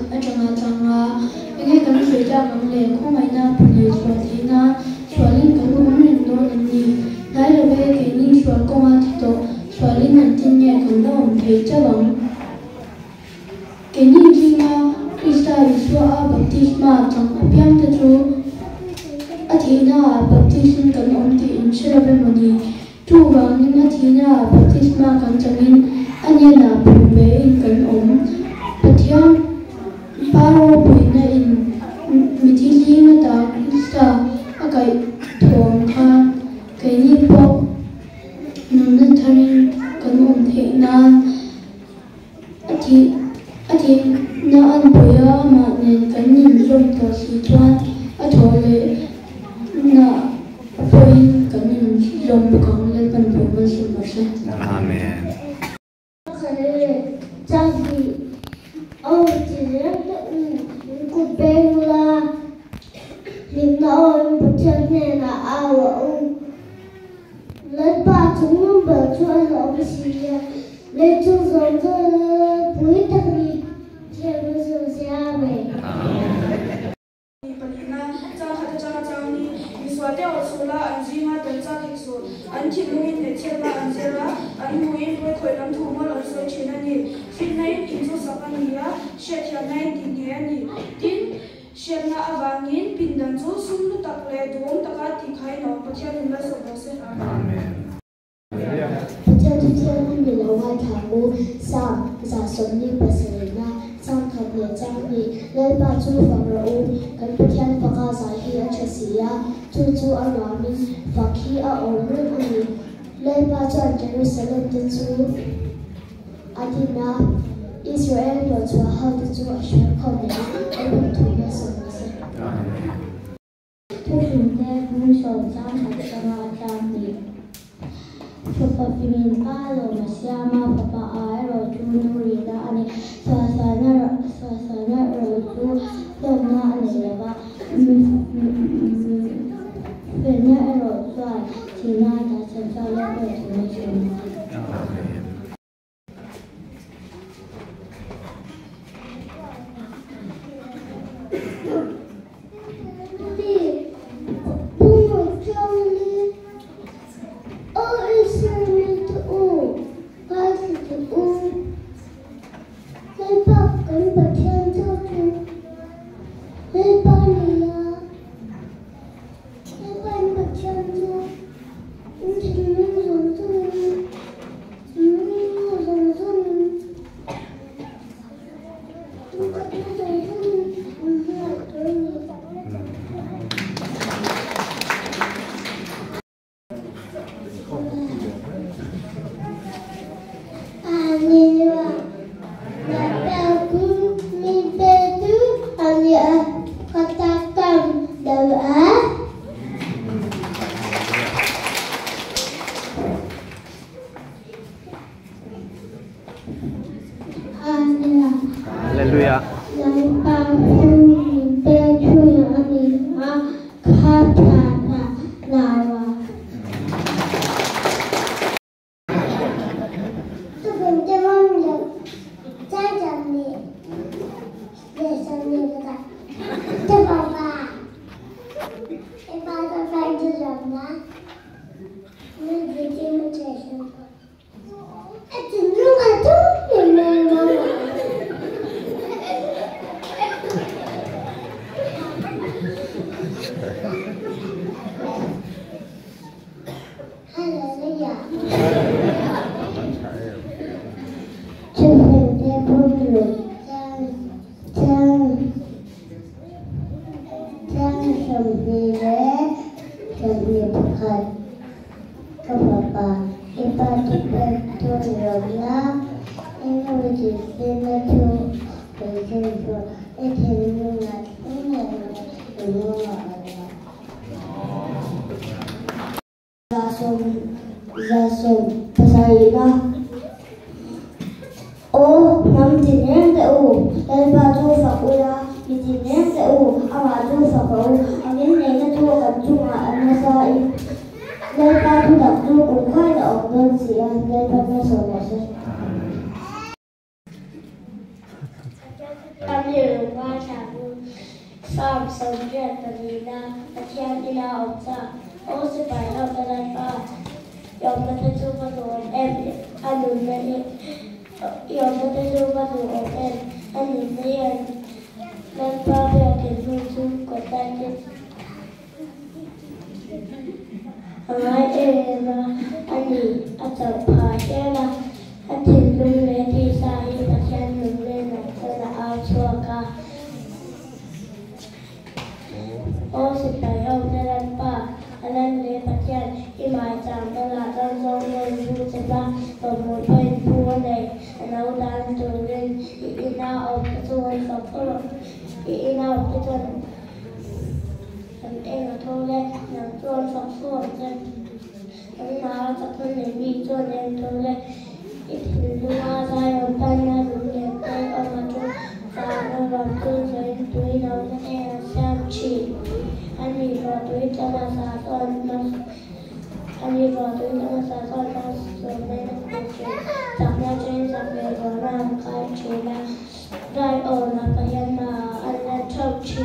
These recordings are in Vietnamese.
achanga changa enge kan suita kan le khongai na pune swati na swalin kan umrin do ni dai lo be ke ni swal ko ma thi to swalin nan tin ye kan do thei chawang ke ni jinga Krista Viswa baptisma chang apyam ta chu athina baptism kan omti in shirabe mani tu wangin athina baptisma kan changin anyana pumbe in kan pathiam paro puina in mithili na ta Krista akai thom kha kai ni po nun tharin kan the na athi na an boya ma nen kan nin rom to si chuan a thole na point kan nin rom kang le pan po ma si ma se amen Jagi oh dire ku bengla limna on butane na awa le pa chung ba chuan lo si le chu zong zo pui takni je so sia me palina chang khata chang chang ni miswate osula anjinga tancha khiksu anthi luin ne chela anjera anhuin ko khoilam thumol also chinani finai injo sapania shethya nai dinge tin shelna awangin pindan chu sumlu takle dom taka tikhai no pathian la sobose amen Pathian ni lawa thamu sa somni pasena sang khabne changni le pa chu famro kan pathian paka sa hi achasia chu arami fakhi a omru ani le pa chu Jerusalem te chu adina Israel lo chu ha te chu ashwa khone e tu na somase tu te kun so chang changa changni Papa pingin alo masyama papa aero tunuri da ani sasana ro tu dona ani leva pena ero sai tina da sensa le ko tunation Hallelujah. Oh, nam tineng te u, el ba tu fa ula, mi tineng te u, ama tu fa pa u, amin ne na tu kan tu ma ana sa I, el ba tu dak tu kun khai na ong don si an, el ba na so na se. Amin Sam Sonja Tanina, Atiana Opsa, also by Alpha, your mother over to every annual, your mother over to and in the end, then Papa can do to contact it. I am Annie at the Pajana, until the lady side, the channel ran for the outworker. Also by Alpha, and then the Pajan, in my town, the Latin song was used from one point to 1 day, and now down to win in our opportunity for follow. In our opportunity. Em là thôi lên, làm trôn phọc phồn lên. Em nói cho tôi để bị trôn em thôi lên. Ít thì lưu hoa dài ở tay nha, đúng đẹp tay ở mà trôn. Và nó vào tư giới túi nó cho em là xem chỉ. Anh đi vào túi cho nó xả con nó. Anh đi vào túi cho nó xả con nó. Rồi đây nó cũng chỉ. Chẳng ra trên dọc về đó là cái chỉ là. Rai ở là cái em mà anh là trong chỉ.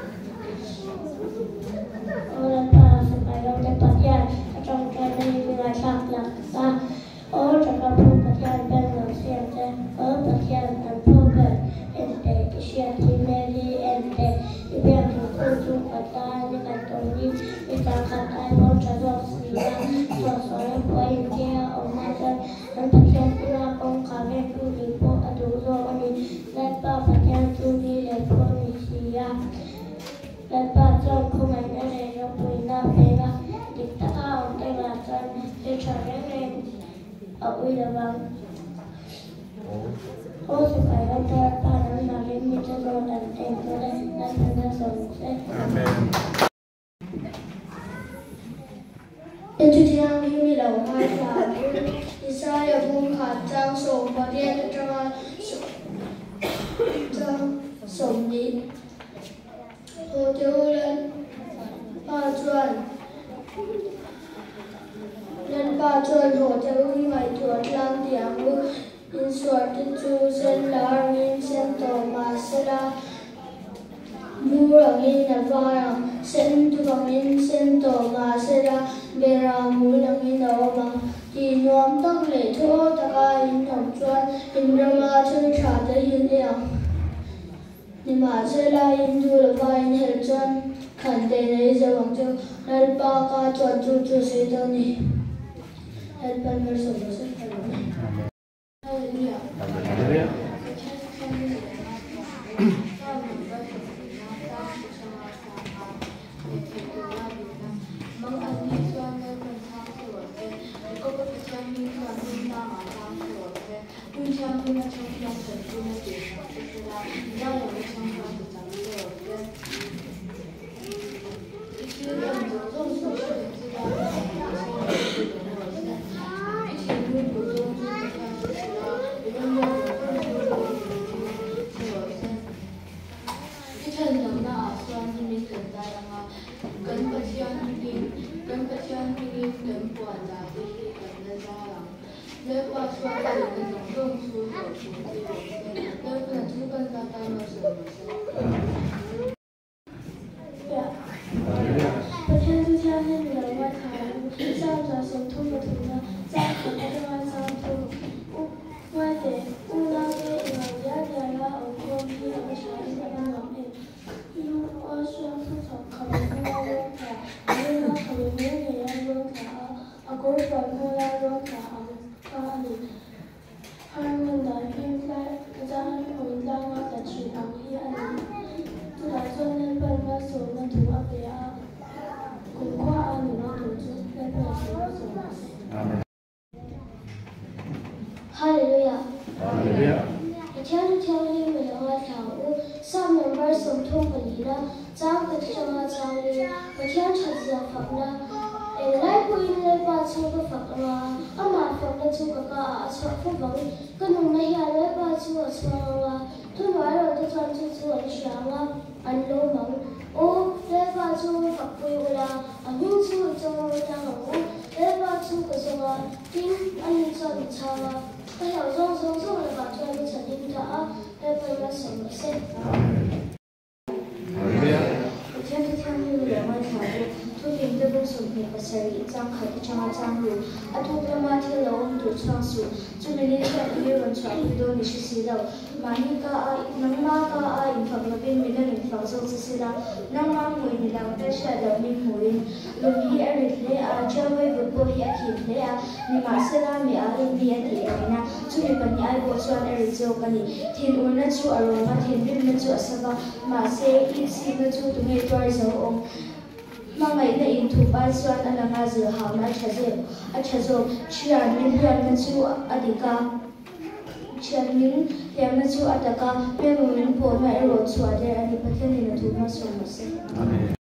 Orang para supaya dapat yang trong cái này là sạc là ta ở trong các phương pháp yang bên ngoài xem thế ở các yang thành phố về em để cái xe thì này đi em để cái việc của cô chú cả ta như cái tổ đi cái ta cả ta muốn cho được gì đó cho số em quay kia ở ngoài đây em phát hiện ra công khai về chú đi bộ ở đủ rồi anh lại ba phát hiện chú đi để cô đi gì à lại ba trong không ảnh ở đây Pena dikta tahun kelihatan secaranya aku dalam supaya tertanam makin mencoba dan tempoh dan pada sukses. Nhân chuyên trang hữu nghị đầu hai là Isaiah vùng hạt trang sổ và điện trang sổ nhị hồ tiêu lên ba chuẩn lên ba chuẩn hồ tiêu ngày chuẩn lang tiếng ngữ in suốt chu sen lá in sen tổ mà sẽ là mua là in là vàng sen tu bằng in sen tổ mà sẽ là bề ra mua là in đầu mà thì nhóm tăng lệ thô ta ca in thòng chuẩn in ra mà chơi trả tới in liang nhưng mà sẽ là in tu là vàng in hết chuẩn khẩn tế này giờ bằng cho nên ba ca chuẩn chu sẽ tới nè hết phần vật dụng sẽ phải làm này. Hallelujah. Hallelujah. Theo như mình nói thảo, sau những bài sống thông của lý đó, giáo cực cho họ giáo lý, và theo thật giờ phật đó, để lại quy lên ba chú của phật mà, ở mà phật là chú của cả cho phật vắng, cái nông này là lấy ba chú ở trong là, tôi nói rồi tôi chọn chú ở trong là, anh lô mắng, ô lấy ba chú phật quy là, anh những chú trong là hỏng, lấy ba chú của trong là, tin anh chọn chào là. Tôi hiểu rõ là bảo cho anh trở nên rõ, đây là sống sẽ. changa changru atuk lama thil lo om tu chang su chumini chan ni ron chwa do ni si lo mani ka a nangma ka a in phak la bin min in phak zo si la nangma mu ni lang ta sha lo min muin lo hi erit le a jawai bu ko hi akhin le a ni ma sela mi a bi a ti na chumi pan ni ai ko chuan erit zo kani thin un na chu aro ma thin bim na chu asaba ma se i si na chu tu ngai twai zo om mangai na in thu pai chuan alanga zil haw na thazo chian min hian na chu adika chian min hian na chu ataka pe min po na ero chua de ani pathian na thu ma so ma se amen